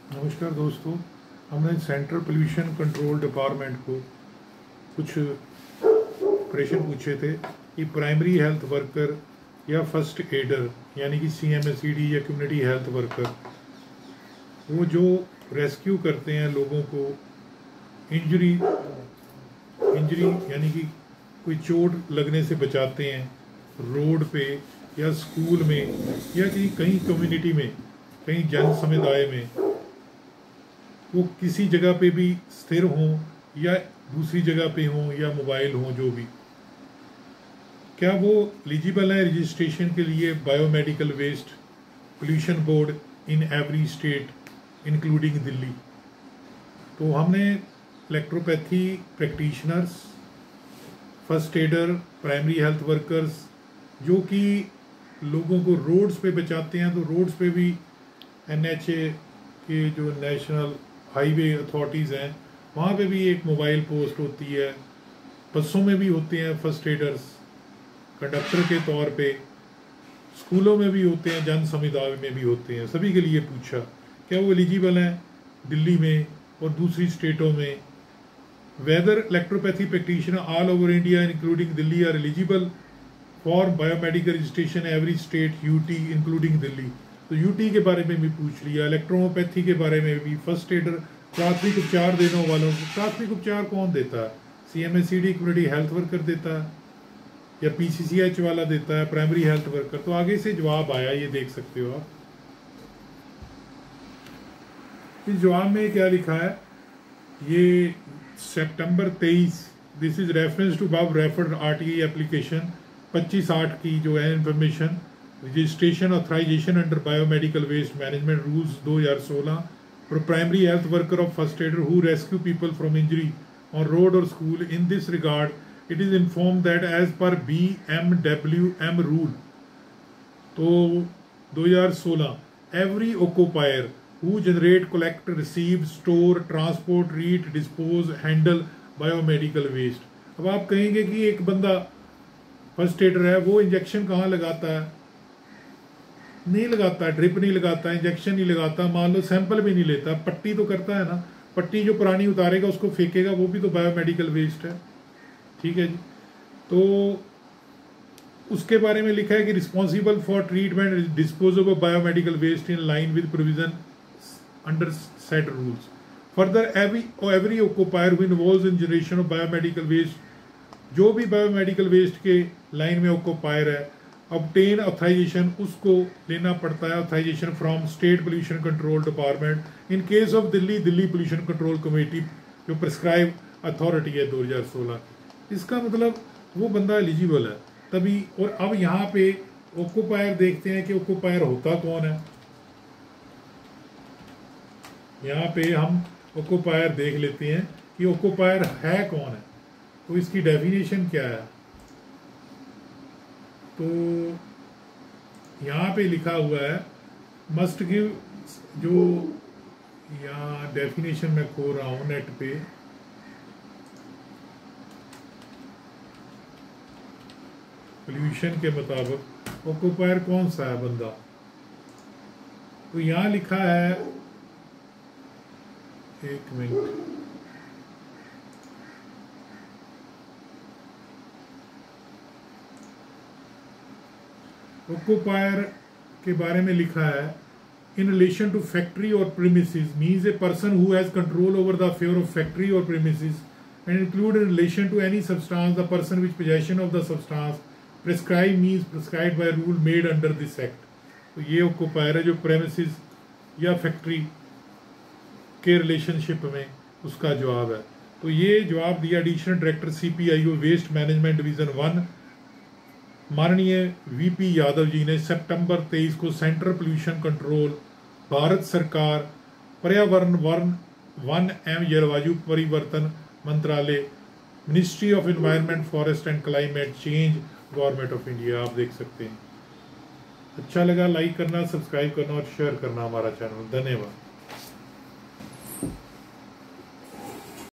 नमस्कार दोस्तों, हमने सेंट्रल पोल्यूशन कंट्रोल डिपार्टमेंट को कुछ प्रश्न पूछे थे कि प्राइमरी हेल्थ वर्कर या फर्स्ट एडर यानी कि CMSED या कम्युनिटी हेल्थ वर्कर वो जो रेस्क्यू करते हैं लोगों को इंजरी यानी कि कोई चोट लगने से बचाते हैं रोड पे या स्कूल में या कहीं कम्युनिटी में, कहीं जन समुदाय में, वो किसी जगह पे भी स्थिर हों या दूसरी जगह पे हों या मोबाइल हों, जो भी, क्या वो एलिजिबल है रजिस्ट्रेशन के लिए biomedical waste pollution board in every state including Delhi. तो हमने electropathy practitioners, first aider, primary health workers जो कि लोगों को रोड्स पे बचाते हैं, तो रोड्स पे भी NHA के जो नेशनल हाईवे अथॉरिटीज़ हैं वहाँ पे भी एक मोबाइल पोस्ट होती है, बसों में भी होते हैं फर्स्ट एडर्स कंडक्टर के तौर पे, स्कूलों में भी होते हैं, जन समुदाय में भी होते हैं। सभी के लिए पूछा क्या वो एलिजिबल हैं दिल्ली में और दूसरी स्टेटों में। Whether electropathy practitioner all over India including Delhi are eligible for biomedical registration every state UT including Delhi. तो UT के बारे में भी पूछ लिया, इलेक्ट्रोपैथी के बारे में भी, फर्स्ट एडर प्राथमिक उपचार देने वालों को प्राथमिक उपचार कौन देता है? CMSED कम्युनिटी हेल्थ वर्कर देता है या PCCH वाला देता है, प्राइमरी हेल्थ वर्कर। तो आगे से जवाब आया, ये देख सकते हो आप। इस जवाब में क्या लिखा है, ये सितंबर 23, this is reference to above referred RTI application 25/8 की जो है information registration authorization under biomedical waste management rules 2016 for primary health worker of first aider who rescue people from injury on road और school. In this regard it is inform that as per BMWM rule, तो 2016 every occupier who generate, collect, receive, store, transport, treat, dispose, handle biomedical waste। अब आप कहेंगे कि एक बंदा first adder है, वो इंजेक्शन कहाँ लगाता है? नहीं लगाता, ड्रिप नहीं लगाता, इंजेक्शन नहीं लगाता, मान लो सैंपल भी नहीं लेता, पट्टी तो करता है ना, पट्टी जो पुरानी उतारेगा उसको फेंकेगा, वो भी तो बायोमेडिकल वेस्ट है। ठीक है जी। तो उसके बारे में लिखा है कि responsible for treatment disposal of biomedical waste in line with provision under said rules. Further, every occupier who involves in generation of biomedical waste, जो भी बायोमेडिकल वेस्ट के लाइन में ऑक्यूपायर है, obtain authorization, उसको लेना पड़ता है authorization from state pollution control department in case of Delhi pollution control committee जो प्रिस्क्राइब अथॉरिटी है 2016। इसका मतलब वो बंदा एलिजिबल है तभी। और अब यहाँ पे ऑक्यूपायर देखते हैं कि ऑक्यूपायर होता कौन है। यहाँ पे हम ऑक्यूपायर देख लेते हैं कि ऑक्यूपायर है कौन है, तो इसकी डेफिनेशन क्या है। तो यहाँ पे लिखा हुआ है मस्ट गिव, जो यहाँ डेफिनेशन मैं खो रहा हूँ नेट पे, पोल्यूशन के मुताबिक ऑक्यूपायर कौन सा है बंदा। तो यहाँ लिखा है, एक मिनट, ऑक्यूपायर के बारे में लिखा है इन रिलेशन टू फैक्ट्री और premises means a person who has control over the affair of factory और premises and include in relation to any substance the person which possession of the substance prescribe means prescribed by rule made under this act. तो ये occupier है जो premises या factory के relationship में, उसका जवाब है। तो ये जवाब दिया additional director CPIO waste management division 1 माननीय VP यादव जी ने सितंबर 23 को सेंट्रल पोल्यूशन कंट्रोल, भारत सरकार, पर्यावरण, वन एवं जलवायु परिवर्तन मंत्रालय, ministry of environment, forest and climate change, government of India. आप देख सकते हैं। अच्छा लगा लाइक करना, सब्सक्राइब करना और शेयर करना हमारा चैनल। धन्यवाद।